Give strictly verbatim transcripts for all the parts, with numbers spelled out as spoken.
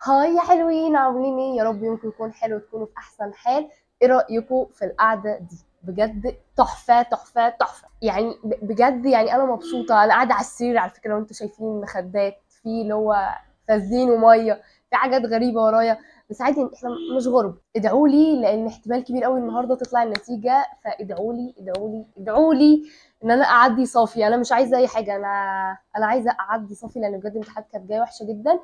هاي يا حلوين، عاملين ايه؟ يا رب يومكم يكون حلو وتكونوا في احسن حال. ايه رايكم في القعده دي؟ بجد تحفه تحفه تحفه يعني. ب- بجد يعني انا مبسوطه. انا قاعده على السرير على فكره، وانتم شايفين مخدات في اللي هو فازين وميه، في حاجات غريبه ورايا. بس عادي، احنا مش غرب. ادعوا لي لان احتمال كبير قوي النهارده تطلع النتيجه، فادعوا لي ادعوا لي ادعوا لي ان انا اعدي صافي. انا مش عايزه اي حاجه، انا انا عايزه اعدي صافي لان بجد الامتحانات كانت جايه وحشه جدا.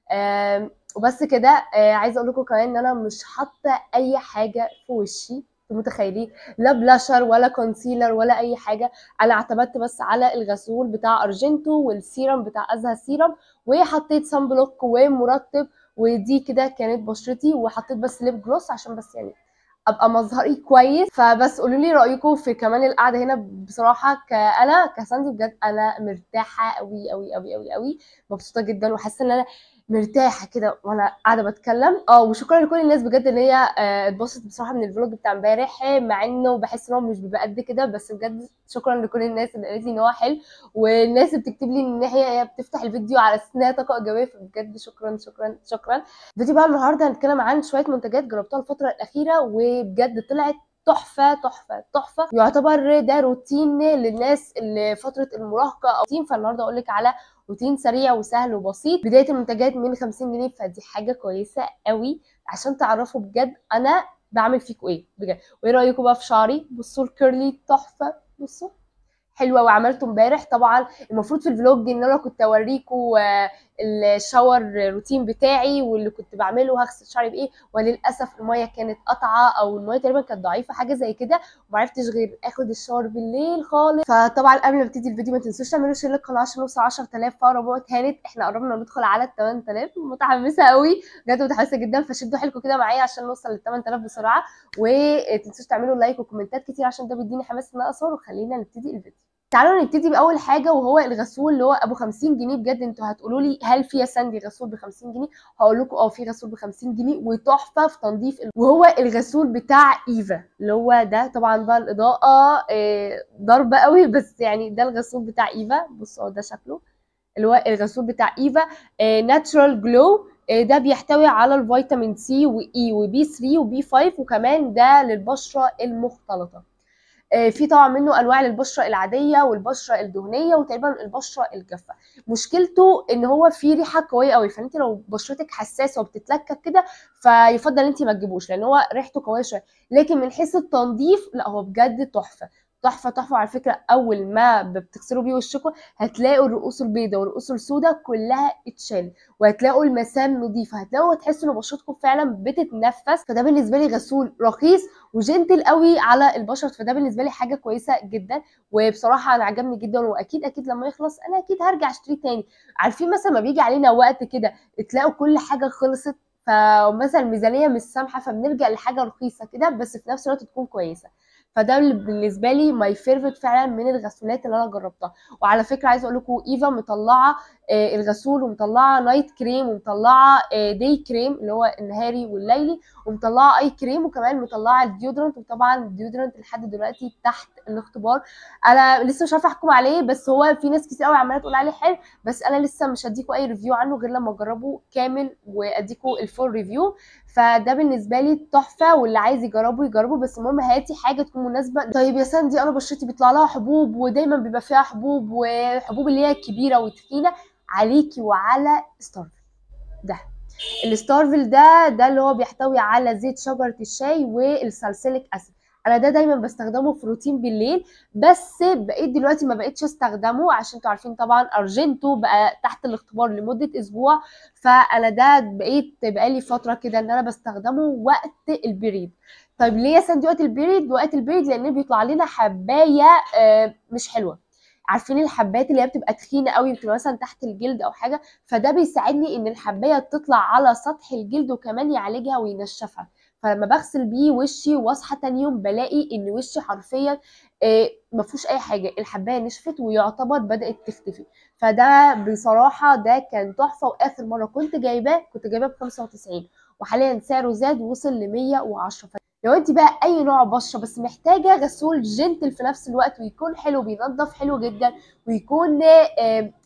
آم، وبس كده. آه، عايزه اقول لكم كمان ان انا مش حاطه اي حاجه في وشي. انتوا متخيلين؟ لا بلاشر ولا كونسيلر ولا اي حاجه. انا اعتمدت بس على الغسول بتاع ارجنتو والسيرم بتاع ازها سيرم، وحطيت سان بلوك ومرطب. ودي كده كانت بشرتي، وحطيت بس ليب جلوس عشان بس يعني ابقى مظهري كويس. فبس قولوا لي رايكم في كمان القعده هنا. بصراحه كانا كساندي بجد انا مرتاحه قوي قوي قوي قوي قوي. مبسوطه جدا وحاسه ان انا مرتاحه كده وانا قاعده بتكلم. اه وشكرا لكل الناس بجد ان هي آه، اتبسطت بصراحه من الفلوج بتاع امبارح، مع انه بحس ان هو مش بيبقى قد كده. بس بجد شكرا لكل الناس اللي قالت لي ان هو حلو، والناس اللي بتكتب لي ان هي هي بتفتح الفيديو على اساس انها طاقه ايجابيه. فبجد شكرا شكرا شكرا. فيديو بقى النهارده هنتكلم عن شويه منتجات جربتها الفتره الاخيره وبجد طلعت تحفه تحفه تحفه. يعتبر ده روتين للناس اللي فتره المراهقه او روتين. فالنهارده اقول لك على روتين سريع وسهل وبسيط. بدايه المنتجات من خمسين جنيه، فدي حاجه كويسه قوي عشان تعرفوا بجد انا بعمل فيكوا ايه بجد. وايه رايكم بقى في شعري؟ بصوا الكيرلي تحفه، بصوا حلوه. وعملته امبارح طبعا. المفروض في الفلوج ان انا كنت اوريكم آه، الشاور روتين بتاعي واللي كنت بعمله، هغسل شعري بايه. وللاسف الميه كانت قطعه، او الميه تقريبا كانت ضعيفه حاجه زي كده، ومعرفتش غير اخد الشاور بالليل خالص. فطبعا قبل ما ابتدي الفيديو ما تنسوش تعملوا شير للقناه عشان نوصل عشرة آلاف. فروبوت هانت احنا قربنا ندخل على ال ثمانية آلاف. متحمسه قوي بجد، متحمسه جدا. فشدوا حيلكم كده معايا عشان نوصل لل ثمانية آلاف بسرعه. وتنسوش تعملوا لايك وكومنتات كتير عشان ده بيديني حماس ان انا اصور. وخلينا نبتدي الفيديو. تعالوا نبتدي باول حاجه وهو الغسول اللي هو ابو خمسين جنيه. بجد انتوا هتقولوا لي هل في يا ساندي غسول ب خمسين جنيه؟ هقول لكم اه في غسول ب خمسين جنيه وتحفه في تنظيف. وهو الغسول بتاع ايفا اللي هو ده. طبعا بقى الاضاءه آه، ضربه قوي، بس يعني ده الغسول بتاع ايفا. بصوا ده شكله اللي هو الغسول بتاع ايفا ناتشورال جلو. ده بيحتوي على الفيتامين سي واي وبي ثلاثة وبي خمسة، وكمان ده للبشره المختلطه. آه، في طبعا منه انواع للبشره العاديه والبشره الدهنيه وتقريبا البشره الجافه. مشكلته ان هو فيه ريحه قويه قوي، فانت لو بشرتك حساسه وبتتلكك كده فيفضل انت ما تجيبوش لان هو ريحته قويه شويه. لكن من حيث التنظيف لا، هو بجد تحفه تحفه تحفه. على فكره اول ما بتغسلوا بيه وشكم هتلاقوا الرؤوس البيضاء والرؤوس السوداء كلها اتشال، وهتلاقوا المسام نظيفه، هتلاقوا تحسوا ان بشرتكم فعلا بتتنفس. فده بالنسبه لي غسول رخيص وجنتل قوي على البشر. فده بالنسبه لي حاجه كويسه جدا. وبصراحه انا عجبني جدا، واكيد اكيد لما يخلص انا اكيد هرجع اشتريه تاني. عارفين مثلا ما بيجي علينا وقت كده تلاقوا كل حاجه خلصت، فمثلا الميزانيه مش سامحه، فبنرجع لحاجه رخيصه كده بس في نفس الوقت تكون كويسه. فده اللي بالنسبه لي ماي فيفورت فعلا من الغسولات اللي انا جربتها. وعلى فكره عايزه اقول لكم ايفا مطلعه آه، الغسول، ومطلعه نايت كريم، ومطلعه آه، داي كريم اللي هو النهاري والليلي، ومطلعه اي كريم، وكمان مطلعه الديودرنت. وطبعا الديودرنت لحد دلوقتي تحت الاختبار. انا لسه مش عارفه احكم عليه، بس هو في ناس كتير قوي عماله تقول عليه حلو، بس انا لسه مش هديكوا اي ريفيو عنه غير لما اجربه كامل واديكوا الفول ريفيو. فده بالنسبه لي تحفه، واللي عايز يجربه يجربه، بس المهم هاتي حاجه تكون مناسبه. طيب يا ساندي انا بشرتي بيطلع لها حبوب ودايما بيبقى فيها حبوب، وحبوب اللي هي كبيره وتخينه. عليكي وعلى ستارفل ده. الستارفل ده ده اللي هو بيحتوي على زيت شجرة الشاي والسالسيليك اسيد. انا ده دايما بستخدمه في روتين بالليل، بس بقيت دلوقتي ما بقيتش استخدمه عشان انتوا عارفين طبعا ارجنتو بقى تحت الاختبار لمدة اسبوع. فانا ده بقيت بقالي فترة كده ان انا بستخدمه وقت البريد. طيب ليه يا سندي وقت البريد؟ وقت البريد لان بيطلع لنا حباية آه، مش حلوة. عارفين الحبات اللي هي بتبقى تخينه قوي، بتبقى مثلا تحت الجلد او حاجه، فده بيساعدني ان الحبايه تطلع على سطح الجلد وكمان يعالجها وينشفها. فلما بغسل بيه وشي واصحى تاني يوم بلاقي ان وشي حرفيا آه، ما فيهوش اي حاجه، الحبايه نشفت ويعتبر بدات تختفي. فده بصراحه ده كان تحفه. واخر مره كنت جايباه كنت جايباه ب خمسة وتسعين، وحاليا سعره زاد وصل ل مية وعشرة. لو انت بقى اي نوع بشره بس محتاجه غسول جنتل في نفس الوقت ويكون حلو بينظف حلو جدا ويكون آه،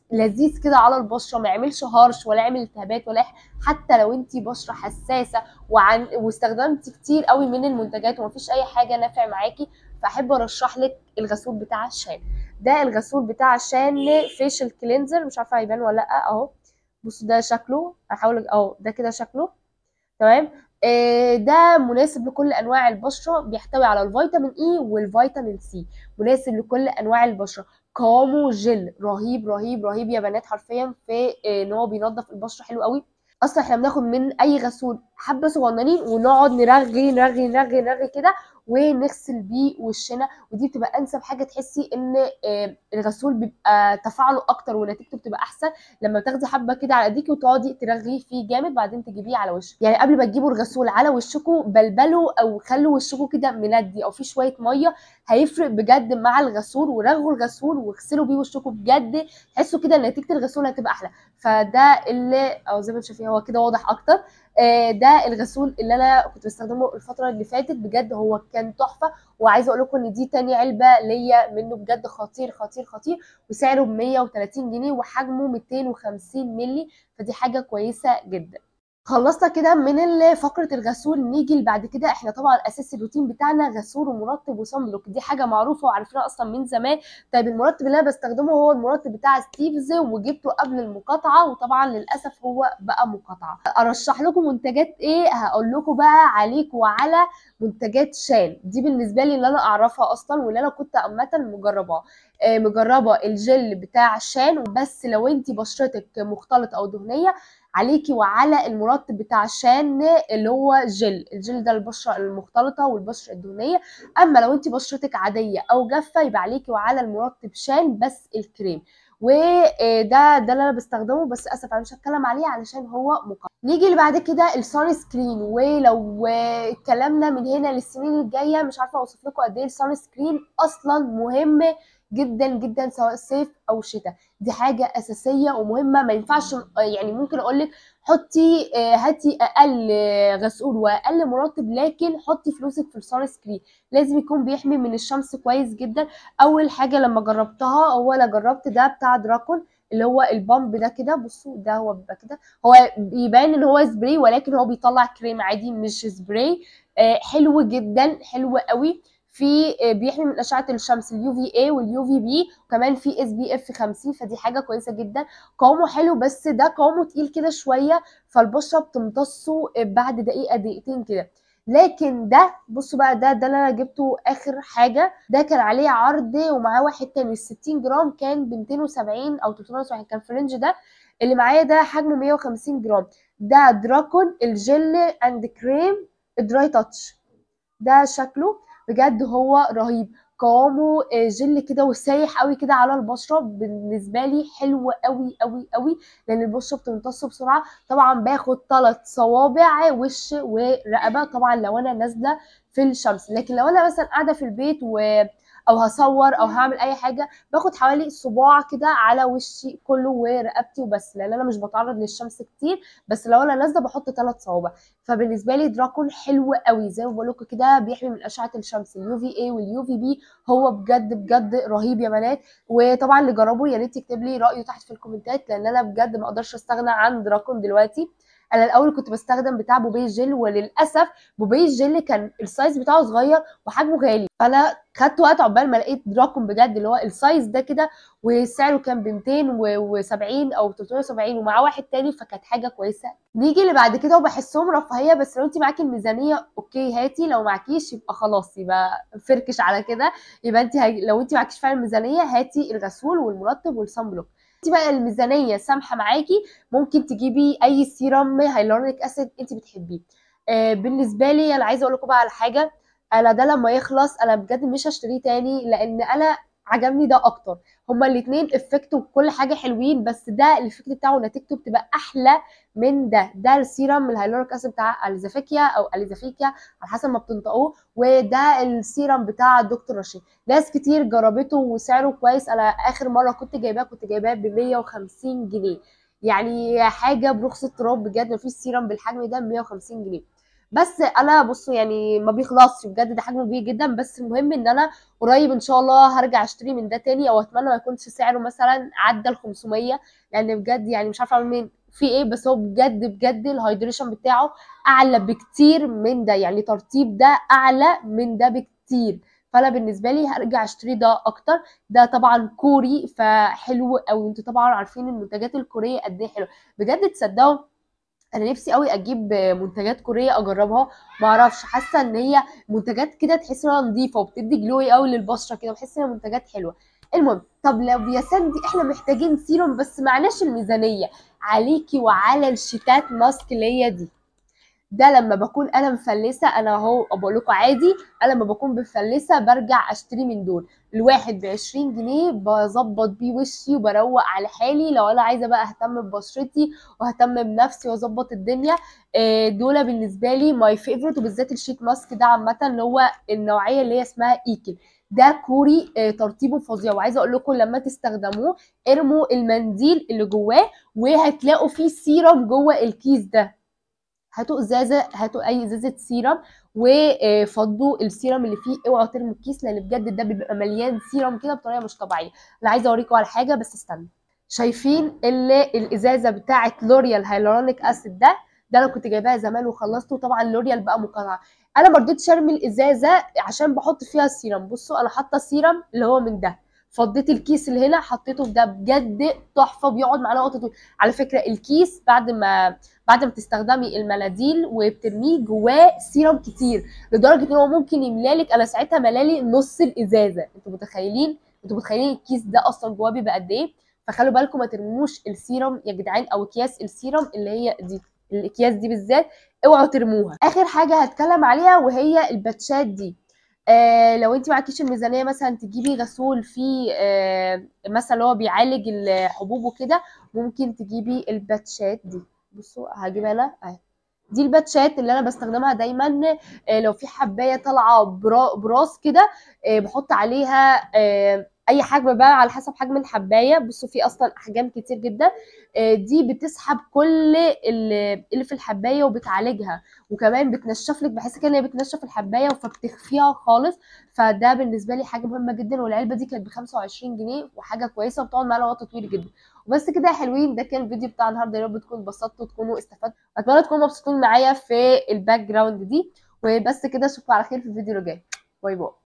لذيذ كده على البشره، ما يعملش هارش ولا يعمل التهابات ولا. حتى لو انت بشره حساسه وعن واستخدمتي كتير قوي من المنتجات ومفيش اي حاجه نافع معاكي، فاحب ارشح لك الغسول بتاع شان. ده الغسول بتاع شان فيشل كلينزر، مش عارفه هيبان ولا لا اهو. بصوا ده شكله، هحاول اهو ده كده شكله تمام. آه، ده مناسب لكل انواع البشره، بيحتوي على الفيتامين اي والفيتامين سي، مناسب لكل انواع البشره. قوامه جل رهيب رهيب رهيب يا بنات، حرفيا في آه، ان هو بينظف البشره حلو قوي. اصلا احنا بناخد من اي غسول حبه صغننين ونقعد نرغي نرغي نرغي نرغي كده ونغسل بيه وشنا، ودي بتبقى انسب حاجه. تحسي ان آه، الغسول بيبقى تفاعله اكتر ونتيجته بتبقى احسن لما تاخدي حبه كده على ايديكي وتقعدي ترغيه فيه جامد، بعدين تجيبيه على وشك. يعني قبل ما تجيبوا الغسول على وشكوا بلبلوا او خلوا وشكوا كده مندي او في شويه ميه، هيفرق بجد مع الغسول. ورغوا الغسول واغسلوا بيه وشكوا بجد، تحسوا كده نتيجه الغسول هتبقى احلى. فده اللي او زي ما انتم شايفين هو كده واضح اكتر. آه، ده الغسول اللي انا كنت بستخدمه الفتره اللي فاتت، بجد هو كان تحفه. وعايزه اقول لكم ان دي تاني علبه ليا منه، بجد خطير خطير خطير. وسعره ب مية وتلاتين جنيه وحجمه ميتين وخمسين مللي، فدي حاجه كويسه جدا. خلصنا كده من ال- فقره الغسول. نيجي اللي بعد كده، احنا طبعا اساس الروتين بتاعنا غسول ومرطب وصن بلوك، دي حاجه معروفه وعارفينها اصلا من زمان. طيب المرطب اللي انا بستخدمه هو المرطب بتاع ستيفز، وجبته قبل المقاطعه، وطبعا للاسف هو بقى مقاطعه. ارشح لكم منتجات ايه؟ هقول لكم بقى عليك وعلى منتجات شان. دي بالنسبه لي اللي انا اعرفها اصلا واللي انا كنت عامه مجرباها. آه، مجربه الجل بتاع شان. بس لو انت بشرتك مختلطه او دهنيه، عليكي وعلى المرطب بتاع شان اللي هو جل. الجل ده البشره المختلطه والبشره الدهنيه. اما لو انت بشرتك عاديه او جافه، يبقى عليكي وعلى المرطب شان بس الكريم. وده ده اللي انا بستخدمه، بس اسف انا مش هتكلم عليه علشان هو مقاطع. نيجي اللي بعد كده السان سكرين. ولو اتكلمنا من هنا للسنين الجايه، مش عارفه اوصف لكم قد ايه السان سكرين اصلا مهم جدا جدا، سواء صيف او شتاء. دي حاجه اساسيه ومهمه، ما ينفعش. يعني ممكن اقول لك حطي آه، هاتي اقل آه، غسول واقل مرطب، لكن حطي فلوسك في السان سكرين. لازم يكون بيحمي من الشمس كويس جدا. اول حاجه لما جربتها، هو انا جربت ده بتاع دراكون اللي هو البامب ده كده. بصوا ده هو بيبقى كده، هو بيبان ان هو سبراي ولكن هو بيطلع كريم عادي مش سبراي. آه، حلو جدا، حلو قوي. في آه، بيحمي من اشعه الشمس اليو في اي واليو في بي، وكمان في اس بي اف خمسين، فدي حاجه كويسه جدا. قوامه حلو، بس ده قوامه تقيل كده شويه، فالبشره بتمتصه بعد دقيقه دقيقتين كده. لكن ده بصوا بقى، ده ده اللي انا جبته اخر حاجه. ده كان عليه عرض ومعاه واحد تاني ستين جرام كان ب ميتين وسبعين او تلتمية وسبعين، كان في الرينج ده. اللي معايا ده حجمه مية وخمسين جرام. ده دراكون الجل اند كريم دراي تاتش. ده شكله بجد هو رهيب. قوامه آه، جل كده وسايح قوي كده على البشره، بالنسبه لي حلو قوي قوي قوي، لان البشره بتمتص بسرعه. طبعا باخد ثلاث صوابع وش ورقبه طبعا لو انا نازله في الشمس. لكن لو انا مثلا قاعده في البيت و او هصور او هعمل اي حاجه، باخد حوالي صباع كده على وشي كله ورقبتي وبس، لان انا مش بتعرض للشمس كتير. بس لو انا نازله بحط ثلاث صوابع. فبالنسبه لي دراكون حلو قوي، زي ما بقول لكم كده بيحمي من اشعه الشمس اليو في اي واليو في بي. هو بجد بجد رهيب يا بنات. وطبعا اللي جربه يا ريت يكتب لي رايه تحت في الكومنتات، لان انا بجد ما اقدرش استغنى عن دراكون دلوقتي. انا الاول كنت بستخدم بتاع بوبي جل، وللاسف بوبي جل كان السايز بتاعه صغير وحجمه غالي، فانا خدت وقت عقبال ما لقيت دراكون بجد اللي هو السايز ده كده، وسعره كان ب ميتين وسبعين او تلتمية وسبعين ومعاه واحد تاني، فكانت حاجه كويسه. نيجي اللي بعد كده، وبحسهم رفاهيه، بس لو انت معاكي الميزانيه اوكي هاتي، لو معكيش يبقى خلاص، يبقى فركش على كده. يبقى انت هج... لو انت معكيش فعلا الميزانيه، هاتي الغسول والمرطب والصن بلوك. انت بقى الميزانيه سامحه معاكي، ممكن تجيبي اي سيرم هايلورونيك اسيد انت بتحبيه. آه بالنسبه لي انا عايزه اقول لكم بقى على حاجه. انا ده لما يخلص انا بجد مش هشتريه تاني، لان انا عجبني ده اكتر. هما الاثنين افكت وكل حاجه حلوين، بس ده الافكت بتاعه نتيجته بتبقى احلى من ده. ده السيرم الهيالورونيك اسيد بتاع اليزافيكيا او اليزافيكيا على حسب ما بتنطقوه، وده السيرم بتاع دكتور رشيد. ناس كتير جربته وسعره كويس. انا اخر مره كنت جايباه كنت جايباه ب مية وخمسين جنيه، يعني حاجه برخص التراب بجد. مفيش سيرم بالحجم ده ب مية وخمسين جنيه. بس انا بصوا يعني ما بيخلصش بجد، ده حجمه كبير جدا. بس المهم ان انا قريب ان شاء الله هرجع اشتري من ده تاني، او اتمنى ما يكونش سعره مثلا عدى ال خمسمية، لان بجد يعني مش عارفه اعمل مين في ايه. بس هو بجد بجد الهايدريشن بتاعه اعلى بكتير من ده، يعني ترطيب ده اعلى من ده بكتير. فانا بالنسبه لي هرجع اشتري ده اكتر. ده طبعا كوري فحلو قوي، انتوا طبعا عارفين المنتجات الكوريه قد ايه حلوه. بجد تصدقوا انا نفسي قوي اجيب منتجات كوريه اجربها. ما اعرفش، حاسه ان هي منتجات كده تحس انها نظيفه وبتدي جلوي قوي للبشره كده، بحس انها منتجات حلوه. المهم، طب لو يا سندي احنا محتاجين سيروم بس معناش الميزانيه، عليكي وعلى الشتات ماسك اللي هي دي. ده لما بكون انا مفلسه، انا اهو بقول لكم عادي، انا لما بكون مفلسه برجع اشتري من دول. الواحد بعشرين جنيه بظبط بيه وشي وبروق على حالي. لو انا عايزه بقى اهتم ببشرتي واهتم بنفسي واظبط الدنيا، آه، دول بالنسبه لي ماي فيفورت. وبالذات الشيت ماسك ده عامه اللي هو النوعيه اللي هي اسمها ايكل، ده كوري، آه، ترطيبه فظيع. وعايزه اقول لكم لما تستخدموه ارموا المنديل اللي جواه وهتلاقوا فيه سيرم جوه الكيس ده. هاتوا ازازه، هاتوا اي ازازه سيرم وفضوا السيرم اللي فيه، اوعوا ترموا الكيس، لان بجد ده بيبقى مليان سيرم كده بطريقه مش طبيعيه. انا عايزه اوريكم على حاجه بس استنى. شايفين اللي الازازه بتاعه لوريال هيالورونيك اسيد ده، ده انا كنت جايباها زمان وخلصته. طبعا لوريال بقى مقاطعه، انا ما رضيتش ارمي الازازه عشان بحط فيها السيرم. بصوا انا حاطه السيرم اللي هو من ده، فضيت الكيس اللي هنا حطيته في ده، بجد تحفه بيقعد معانا وقت طويل. على فكره الكيس بعد ما بعد ما تستخدمي المناديل وبترميه جواه سيرم كتير، لدرجه ان هو ممكن يملالك. انا ساعتها ملالي نص الازازه. انتوا متخيلين؟ انتوا متخيلين الكيس ده اصلا جواه بيبقى قد ايه؟ فخلوا بالكم ما ترموش السيرم يا جدعان، او اكياس السيرم اللي هي دي، الاكياس دي بالذات اوعوا ترموها. اخر حاجه هتكلم عليها وهي الباتشات دي. آه لو انت معكيش الميزانيه مثلا تجيبي غسول فيه آه مثلا اللي هو بيعالج الحبوب وكده، ممكن تجيبي الباتشات دي. بصوا هجيبها انا اهي، دي الباتشات اللي انا بستخدمها دايما. آه، لو في حبايه طالعه برا- براس كده، آه، بحط عليها آه، اي حجم بقى على حسب حجم الحبايه. بصوا في اصلا احجام كتير جدا. آه، دي بتسحب كل اللي اللي في الحبايه وبتعالجها، وكمان بتنشف لك، بحس كده ان هي بتنشف الحبايه فبتخفيها خالص. فده بالنسبه لي حاجه مهمه جدا. والعلبه دي كانت ب خمسة وعشرين جنيه وحاجه كويسه وبتقعد معانا وقت طويل جدا. وبس كده يا حلوين، ده كان الفيديو بتاع النهارده. يا رب تكونوا اتبسطتوا وتكونوا استفدتوا، اتمنى تكونوا مبسوطين معايا في الباك جراوند دي. وبس كده اشوفكم على خير في الفيديو اللي جاي. باي باي.